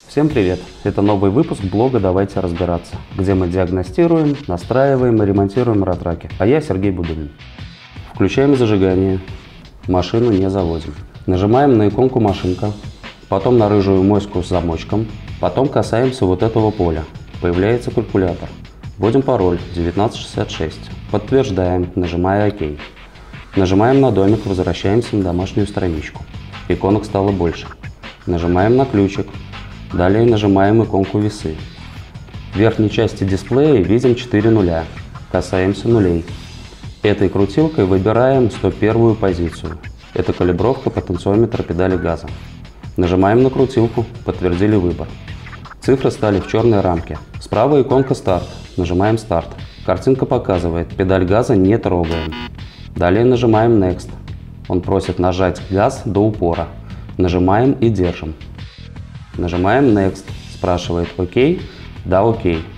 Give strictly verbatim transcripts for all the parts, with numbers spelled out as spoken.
Всем привет! Это новый выпуск блога «Давайте разбираться», где мы диагностируем, настраиваем и ремонтируем ратраки. А я Сергей Будулин. Включаем зажигание. Машину не заводим. Нажимаем на иконку «Машинка», потом на рыжую моську с замочком, потом касаемся вот этого поля. Появляется калькулятор. Вводим пароль девятнадцать шестьдесят шесть. Подтверждаем, нажимая «Ок». Нажимаем на домик, возвращаемся на домашнюю страничку. Иконок стало больше. Нажимаем на ключик. Далее нажимаем иконку «Весы». В верхней части дисплея видим четыре нуля. Касаемся нулей. Этой крутилкой выбираем сто первую позицию. Это калибровка потенциометра педали газа. Нажимаем на крутилку, подтвердили выбор. Цифры стали в черной рамке. Справа иконка «Старт». Нажимаем «Старт». Картинка показывает, педаль газа не трогаем. Далее нажимаем «Next». Он просит нажать газ до упора. Нажимаем и держим. Нажимаем Next, спрашивает «Ок», да, «Ок».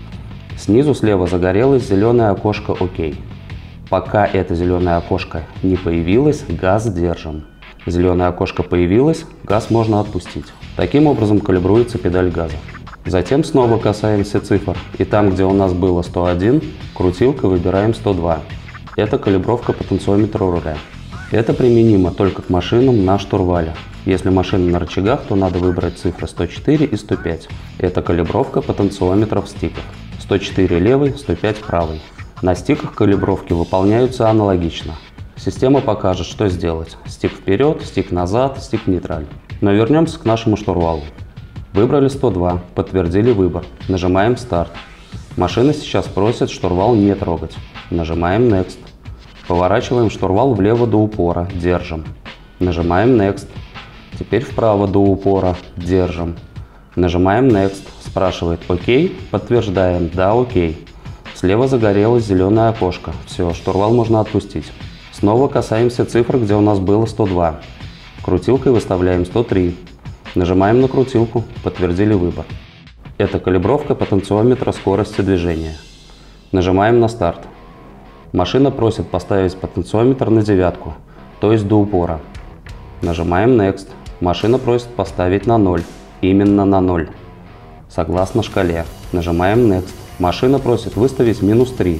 Снизу слева загорелось зеленое окошко «Ок». Пока это зеленое окошко не появилось, газ держим. Зеленое окошко появилось, газ можно отпустить. Таким образом калибруется педаль газа. Затем снова касаемся цифр, и там, где у нас было сто один, крутилкой выбираем сто два. Это калибровка потенциометра руля. Это применимо только к машинам на штурвале. Если машина на рычагах, то надо выбрать цифры сто четыре и сто пять. Это калибровка потенциометров в стиках. сто четыре левый, сто пять правый. На стиках калибровки выполняются аналогично. Система покажет, что сделать. Стик вперед, стик назад, стик нейтраль. Но вернемся к нашему штурвалу. Выбрали сто два, подтвердили выбор. Нажимаем «Старт». Машина сейчас просит штурвал не трогать. Нажимаем «Next». Поворачиваем штурвал влево до упора, держим. Нажимаем «Next». Теперь вправо до упора, держим. Нажимаем Next, спрашивает «Ок», подтверждаем, да, «Ок». Слева загорелось зеленое окошко, все, штурвал можно отпустить. Снова касаемся цифр, где у нас было сто два. Крутилкой выставляем сто три. Нажимаем на крутилку, подтвердили выбор. Это калибровка потенциометра скорости движения. Нажимаем на «Старт». Машина просит поставить потенциометр на девятку, то есть до упора. Нажимаем Next. Машина просит поставить на ноль, именно на ноль, согласно шкале. Нажимаем Next. Машина просит выставить минус три.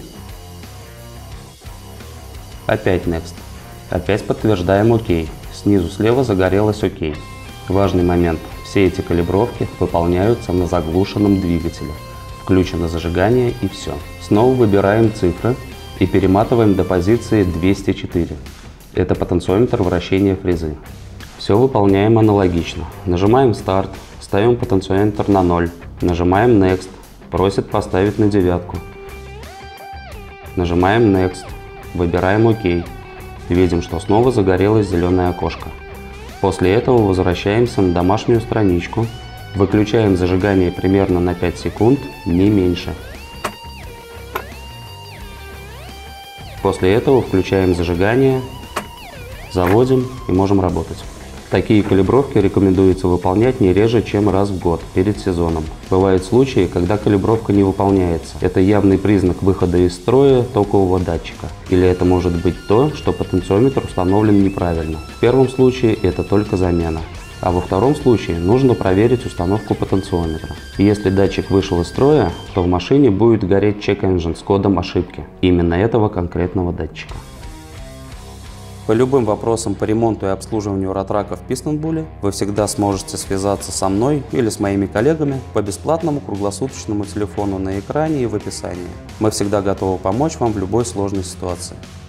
Опять Next. Опять подтверждаем «Ок». Снизу слева загорелось «Ок». Важный момент. Все эти калибровки выполняются на заглушенном двигателе. Включено зажигание и все. Снова выбираем цифры и перематываем до позиции двести четыре. Это потенциометр вращения фрезы. Все выполняем аналогично. Нажимаем «Старт», ставим потенциометр на ноль. Нажимаем Next, просит поставить на девятку. Нажимаем Next, выбираем «Ок». Видим, что снова загорелось зеленое окошко. После этого возвращаемся на домашнюю страничку. Выключаем зажигание примерно на пять секунд, не меньше. После этого включаем зажигание, заводим и можем работать. Такие калибровки рекомендуется выполнять не реже, чем раз в год перед сезоном. Бывают случаи, когда калибровка не выполняется. Это явный признак выхода из строя токового датчика. Или это может быть то, что потенциометр установлен неправильно. В первом случае это только замена. А во втором случае нужно проверить установку потенциометра. Если датчик вышел из строя, то в машине будет гореть Check Engine с кодом ошибки. Именно этого конкретного датчика. По любым вопросам по ремонту и обслуживанию ратраков в Пистонбуле вы всегда сможете связаться со мной или с моими коллегами по бесплатному круглосуточному телефону на экране и в описании. Мы всегда готовы помочь вам в любой сложной ситуации.